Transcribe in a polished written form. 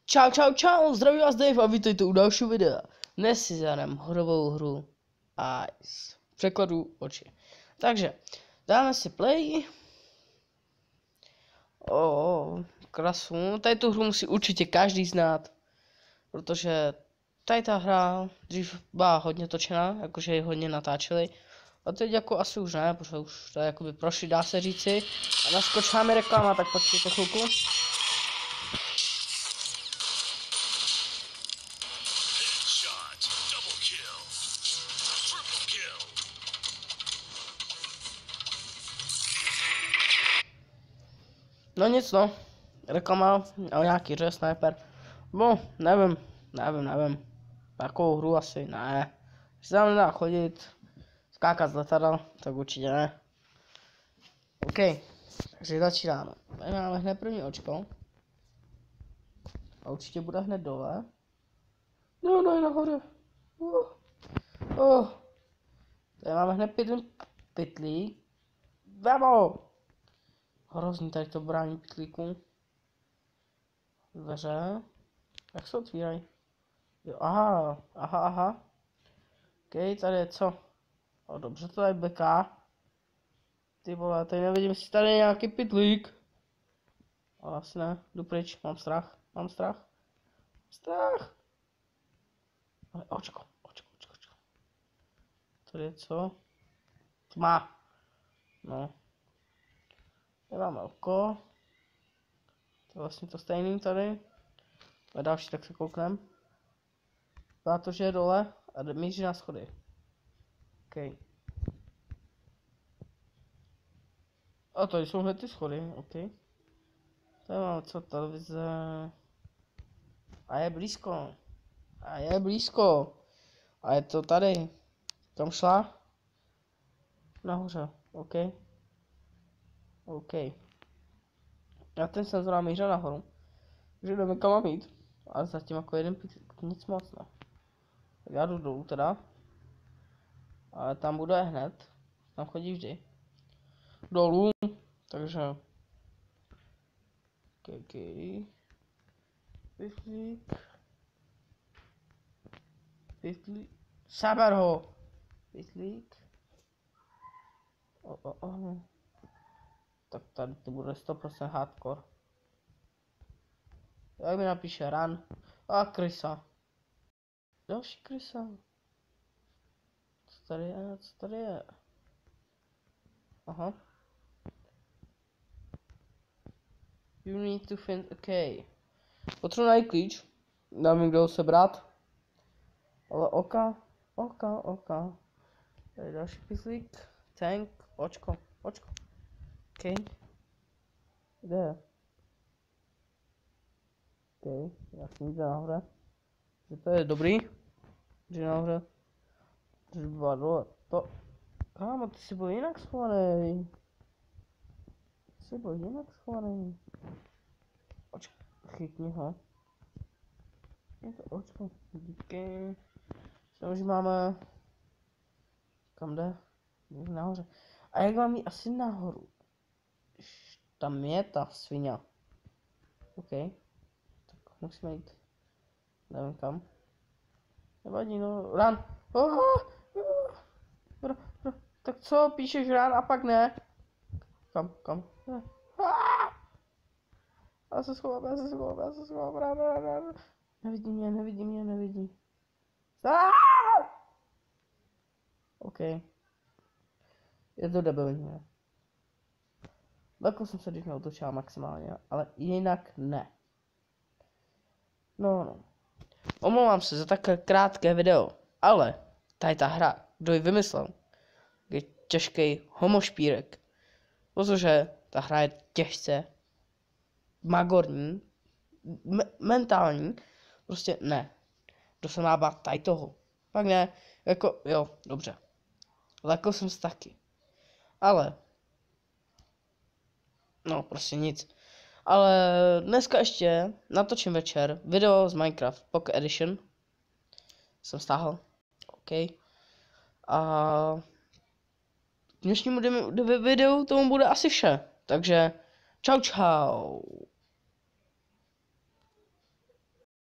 Čau, čau, čau, zdraví vás Dave a vítejte u dalšího videa. Dnes si zahrám horovou hru Ice. V překladu oči. Takže, dáme si play. Krasu. Tady tu hru musí určitě každý znát. Protože tady ta hra dřív byla hodně točená, jakože ji hodně natáčeli. A teď jako asi už ne, protože už to je jakoby prošli, dá se říci. A naskočila mi reklama, tak počkejte chvilku. No nic no, reklama o nějaký hře sniper. No, nevím. Takovou hru asi ne. Když se tam nedá chodit, skákat z letadla, tak určitě ne. OK, takže začínáme. Tady máme hned první očko. A určitě bude hned dole. No, je nahoře. Tady máme hned pytlík. Vemo! Hrozný tady to brání pytlíku. Dveře. Jak se otvírají? Jo, aha. OK, tady je co? O, dobře, to tady beká. Ty vole, tady nevidím, jestli tady je nějaký pytlík. Ale asi ne, jdu pryč, mám strach. Ale očko. Tady je co? Tma. No. Tady máme oko. To je vlastně to stejný tady. A další, tak se kouknem. Vypadá to, že je dole a míří na schody. OK. A tady jsou hned ty schody, OK. Tady máme co, televize. A je blízko. A je to tady. Tam šla? Nahoře, OK. Já ten senzor mířil nahoru. Takže nevím, kam mám jít. Ale zatím jako jeden pytlík, nic moc no. Tak já jdu dolů teda. Ale tam bude hned. Tam chodí vždy. Dolů. Takže. OK. Pytlík. Saber ho. Pytlík. Tak tady to bude 100% hardcore. Jak mi napíše run. A krysa. Další krysa. Co tady je? Aha. You need to find a key. Potřebuji najít klíč. Nevím, kde ho sebrat. Ale oka. Tady další pytlík. Tank. Očko. OK. Kde je? OK, jasný, jde nahoře. Že to je dobrý. Že nahoře. Že byla dole. To. Kámo, ty jsi byl jinak schovaný. Očko, chytni ho. Je to očko. Díky. Co už máme. Kam jde? Nahoře. A jak mám jít asi nahoru? Tam je ta svině. OK. Tak musíme jít. Nevím kam. Nevadí, no. Run. Tak co? Píšeš run a pak ne? Kam? Já se schovám. Run. Nevidí. OK. Je to debilní. Lekl jsem se, když mě otočila maximálně, ale jinak ne. No. Omlouvám se za takové krátké video, ale tady ta hra, kdo ji vymyslel, je těžký homošpírek. Protože ta hra je těžce magorní, mentální, prostě ne. Kdo se má bát tady toho? Pak ne, jako jo, dobře. Lekl jsem se taky. Ale no, prostě nic. Ale dneska ještě natočím večer video z Minecraft Pocket Edition. Jsem stáhl. OK. A dnešnímu videu tomu bude asi vše. Takže čau.